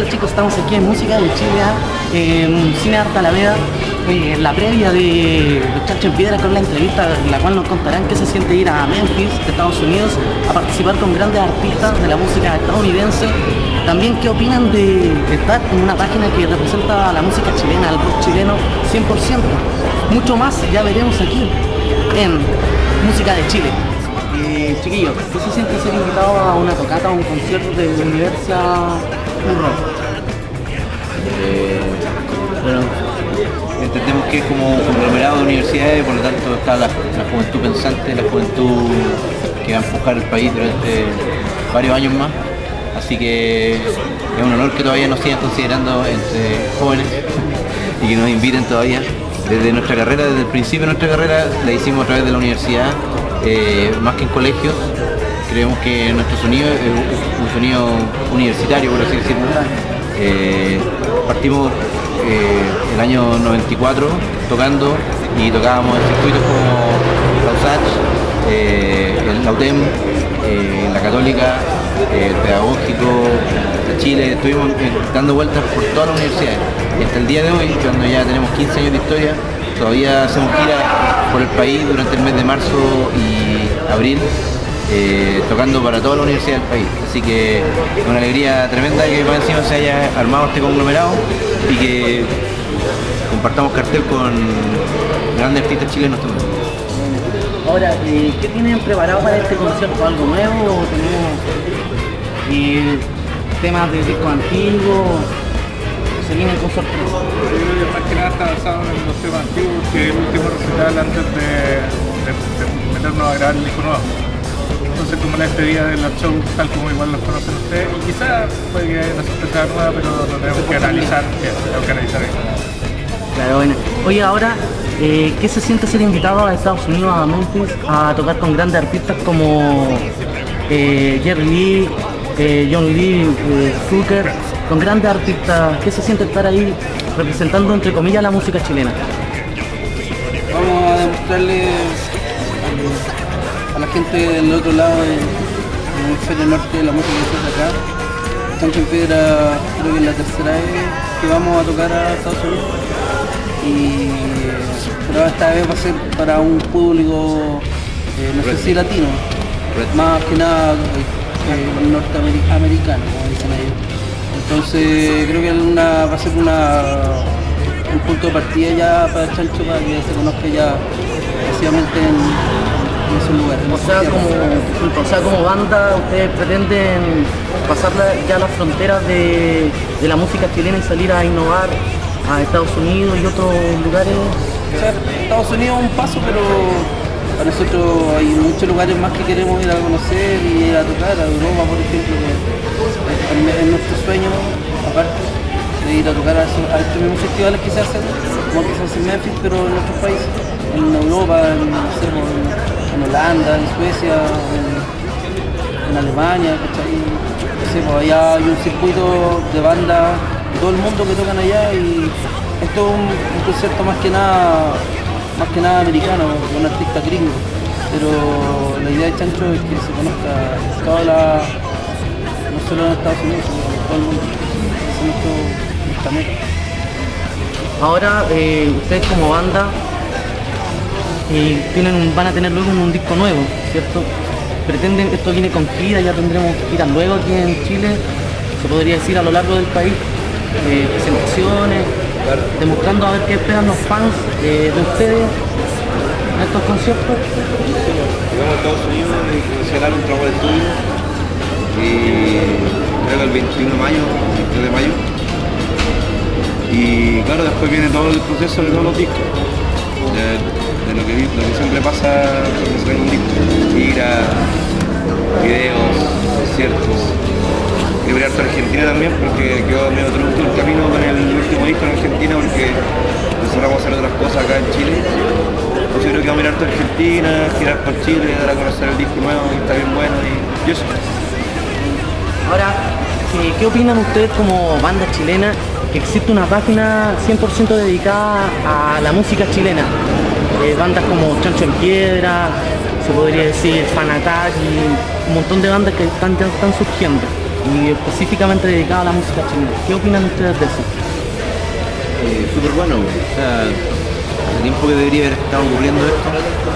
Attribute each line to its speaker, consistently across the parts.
Speaker 1: Bueno chicos, estamos aquí en Música de Chile, en Cine Arte Alameda, en la previa de Los Chanchos en Piedra, con la entrevista en la cual nos contarán qué se siente ir a Memphis, de Estados Unidos, a participar con grandes artistas de la música estadounidense. También qué opinan de estar en una página que representa a la música chilena, al rock chileno 100%. Mucho más ya veremos aquí en Música de Chile. Chiquillos, ¿qué se siente ser invitado a una tocata o un concierto de Universidad Rock?
Speaker 2: Bueno, entendemos que es como un conglomerado de universidades, por lo tanto está la juventud pensante, la juventud que va a empujar el país durante varios años más. Así que es un honor que todavía nos sigan considerando entre jóvenes y que nos inviten todavía. Desde nuestra carrera, desde el principio de nuestra carrera, la hicimos a través de la universidad, más que en colegios. Creemos que nuestro sonido es un sonido universitario, por así decirlo. Partimos el año 94 tocando y tocábamos en circuitos como la USACH, la UTEM, la Católica, el Pedagógico, de Chile. Estuvimos dando vueltas por todas las universidades y hasta el día de hoy, cuando ya tenemos 15 años de historia, todavía hacemos giras por el país durante el mes de marzo y abril, tocando para todas las universidades del país. Así que es una alegría tremenda que más encima se haya armado este conglomerado y que compartamos cartel con grandes artistas chilenos también.
Speaker 1: Ahora, ¿qué tienen preparado para este concierto? ¿Algo nuevo? ¿O tenemos temas de discos antiguos? ¿Se vienen con sorpresas?
Speaker 3: Yo creo que más que nada está basado en los temas antiguos, que es el último recital antes de meternos a grabar el disco nuevo. Entonces, como la despedida de los shows, tal como igual los conocen ustedes, y quizás puede que haya una sorpresa nueva, pero lo tenemos que analizar, bien.
Speaker 1: Claro, bueno. Oye, ahora, ¿qué se siente ser invitado a Estados Unidos, a Memphis, a tocar con grandes artistas como Jerry Lee, John Lee, Zucker, con grandes artistas? ¿Qué se siente estar ahí representando, entre comillas, la música chilena?
Speaker 4: Vamos a demostrarle a la gente del otro lado del hemisferio norte de la música que se hace acá. Chanchos en Piedra, creo que es la tercera vez que vamos a tocar a Estados Unidos. Pero esta vez va a ser para un público, no sé si latino, más que nada norteamericano, como dicen ellos. Entonces creo que va a ser un punto de partida ya para el Chancho, para que se conozca ya excesivamente en esos lugares.
Speaker 1: O sea, como banda, ustedes pretenden pasar ya las fronteras de la música chilena y salir a innovar a Estados Unidos y otros lugares.
Speaker 4: O sea, Estados Unidos es un paso, pero para nosotros hay muchos lugares más que queremos ir a conocer y ir a tocar. A Europa, por ejemplo, que es nuestro sueño, aparte de ir a tocar a estos mismos festivales que se hacen, como que se hacen en Memphis, pero en otros países, en Europa, en Holanda, en Suecia, en Alemania, ¿cachai? No sé, pues allá hay un circuito de bandas todo el mundo que tocan allá, y esto es un concierto más que nada americano, con artistas gringos, pero la idea de Chancho es que se conozca no solo en Estados Unidos, sino en todo el mundo. Ese es nuestra meta.
Speaker 1: Ahora, ustedes como banda van a tener luego un disco nuevo, ¿cierto? Pretenden, esto viene con gira, ya tendremos giras luego aquí en Chile, se podría decir a lo largo del país. Presentaciones, demostrando a ver qué esperan los fans de ustedes en estos conciertos.
Speaker 2: Llegamos a Estados Unidos y iniciar un trabajo de estudio y creo que el 21 de mayo, 23 de mayo, y claro, después viene todo el proceso de todos los discos, de lo que siempre pasa cuando se ven un disco: giras, videos, conciertos. Quiero ir a Argentina también, porque quedó medio trunco el camino con el último disco en Argentina, porque empezamos a hacer otras cosas acá en Chile. Entonces creo que vamos a ir a Argentina, girar por Chile, dar a conocer el disco nuevo, que está bien bueno, y eso.
Speaker 1: Ahora, ¿qué opinan ustedes como banda chilena que existe una página 100% dedicada a la música chilena? Bandas como Chanchos en Piedra, se podría decir Fan Attack, y un montón de bandas que están surgiendo. y específicamente dedicado a la música chilena. ¿Qué opinan ustedes de eso?
Speaker 2: Súper bueno, o sea, hace tiempo que debería haber estado ocurriendo esto.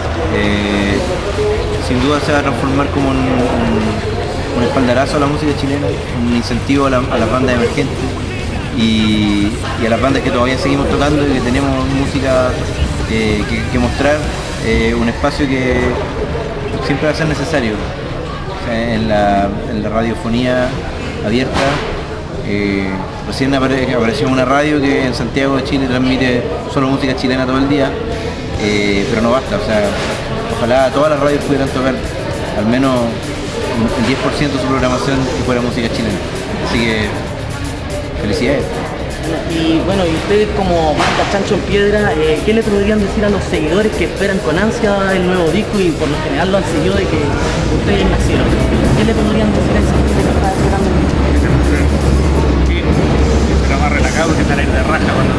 Speaker 2: Sin duda se va a transformar como un espaldarazo a la música chilena, un incentivo a las bandas emergentes y a las bandas que todavía seguimos tocando y que tenemos música que mostrar, un espacio que siempre va a ser necesario. O sea, en la radiofonía abierta, recién apareció una radio que en Santiago de Chile transmite solo música chilena todo el día, pero no basta, o sea, ojalá todas las radios pudieran tocar al menos el 10% de su programación que fuera música chilena. Así que felicidades.
Speaker 1: Y bueno, y ustedes como banda Chancho en Piedra, ¿qué le podrían decir a los seguidores que esperan con ansia el nuevo disco y por lo general lo han seguido de que ustedes nacieron? ¿Qué le podrían decir a esa gente que está esperando el disco?
Speaker 3: Que será más relajado que estar ahí de raja cuando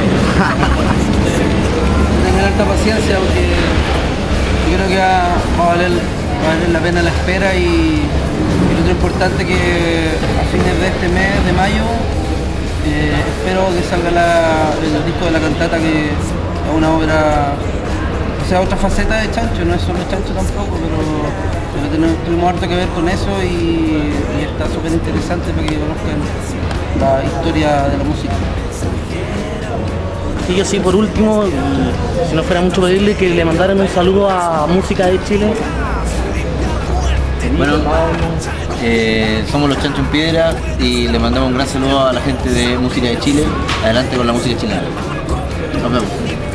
Speaker 4: Tengan alta paciencia porque yo creo que va a valer la pena la espera y lo otro importante que a fines de este mes de mayo espero que salga el disco de la cantata, que es una obra, o sea, otra faceta de Chancho, no es solo Chancho tampoco, pero tuvimos harto que ver con eso y está súper interesante para que conozcan la historia de la música.
Speaker 1: Y yo sí, por último, si no fuera mucho pedirle que le mandaran un saludo a Música de Chile.
Speaker 2: Bueno, somos los Chancho en Piedra y le mandamos un gran saludo a la gente de Música de Chile. Adelante con la música chilena. Nos vemos.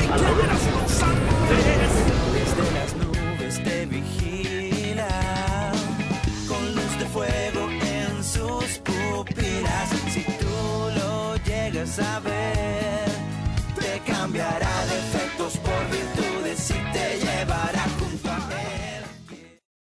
Speaker 5: Con luz de fuego en sus pupilas. Si tú lo llegas a ver, te cambiará.